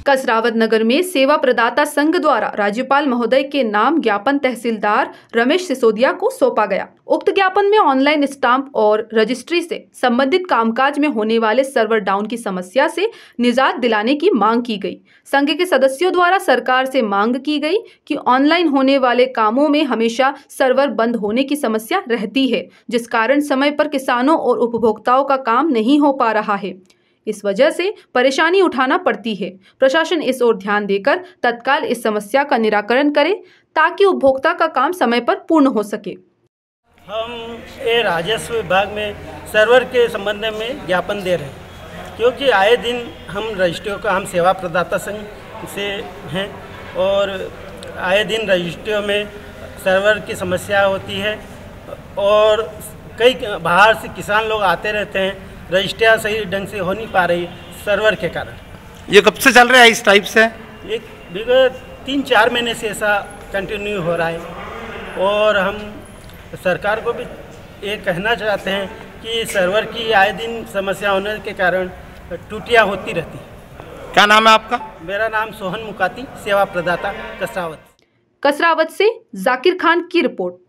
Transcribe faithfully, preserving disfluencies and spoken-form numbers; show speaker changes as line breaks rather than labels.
कसरावत नगर में सेवा प्रदाता संघ द्वारा राज्यपाल महोदय के नाम ज्ञापन तहसीलदार रमेश सिसोदिया को सौंपा गया। उक्त ज्ञापन में ऑनलाइन स्टाम्प और रजिस्ट्री से संबंधित कामकाज में होने वाले सर्वर डाउन की समस्या से निजात दिलाने की मांग की गई। संघ के सदस्यों द्वारा सरकार से मांग की गई कि ऑनलाइन होने वाले कामों में हमेशा सर्वर बंद होने की समस्या रहती है, जिस कारण समय पर किसानों और उपभोक्ताओं का काम नहीं हो पा रहा है। इस वजह से परेशानी उठाना पड़ती है। प्रशासन इस ओर ध्यान देकर तत्काल इस समस्या का निराकरण करे ताकि उपभोक्ता का काम समय पर पूर्ण हो सके।
हम ये राजस्व विभाग में सर्वर के संबंध में ज्ञापन दे रहे हैं, क्योंकि आए दिन हम रजिस्ट्रियों का हम सेवा प्रदाता संघ से हैं और आए दिन रजिस्ट्रियों में सर्वर की समस्या होती है और कई बाहर से किसान लोग आते रहते हैं। रजिस्ट्रियाँ सही ढंग से हो नहीं पा रही सर्वर के कारण।
ये कब से चल रहा है इस टाइप से?
एक विगत तीन चार महीने से ऐसा कंटिन्यू हो रहा है और हम सरकार को भी ये कहना चाहते हैं कि सर्वर की आए दिन समस्या होने के कारण त्रुटियाँ होती रहती हैं।
क्या नाम है आपका?
मेरा नाम सोहन मुकाती, सेवा प्रदाता कसरावत।
कसरावत से जाकिर खान की रिपोर्ट।